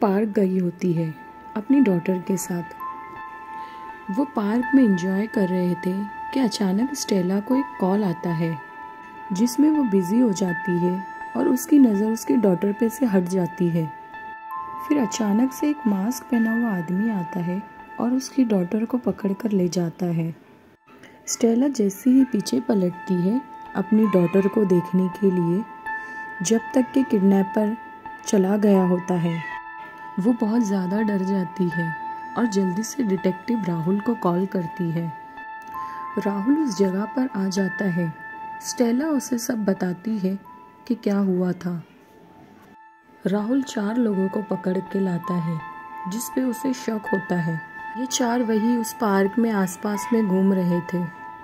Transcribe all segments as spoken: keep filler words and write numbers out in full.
Park गई होती है अपनी डॉटर के साथ। वो पार्क में एंजॉय कर रहे थे कि अचानक स्टेला को एक कॉल आता है जिसमें वो बिज़ी हो जाती है और उसकी नज़र उसकी डॉटर पे से हट जाती है। फिर अचानक से एक मास्क पहना हुआ आदमी आता है और उसकी डॉटर को पकड़ कर ले जाता है। स्टेला जैसे ही पीछे पलटती है अपनी डॉटर को देखने के लिए, जब तक कि किडनैपर चला गया होता है, वो बहुत ज़्यादा डर जाती है और जल्दी से डिटेक्टिव राहुल को कॉल करती है। राहुल उस जगह पर आ जाता है। स्टेला उसे सब बताती है कि क्या हुआ था। राहुल चार लोगों को पकड़ के लाता है जिस पे उसे शक होता है। ये चार वही उस पार्क में आसपास में घूम रहे थे।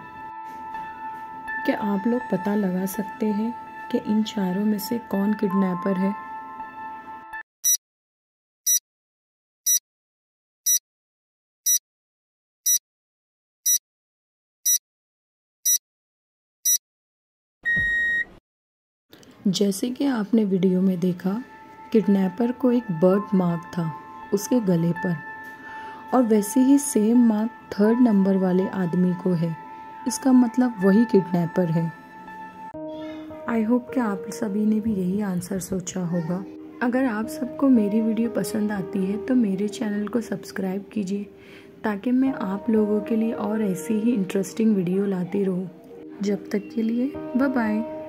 क्या आप लोग पता लगा सकते हैं कि इन चारों में से कौन किडनैपर है? जैसे कि आपने वीडियो में देखा, किडनैपर को एक बर्ड मार्क था उसके गले पर, और वैसे ही सेम मार्क थर्ड नंबर वाले आदमी को है। इसका मतलब वही किडनैपर है। आई होप कि आप सभी ने भी यही आंसर सोचा होगा। अगर आप सबको मेरी वीडियो पसंद आती है तो मेरे चैनल को सब्सक्राइब कीजिए ताकि मैं आप लोगों के लिए और ऐसी ही इंटरेस्टिंग वीडियो लाती रहूँ। जब तक के लिए बाय बाय।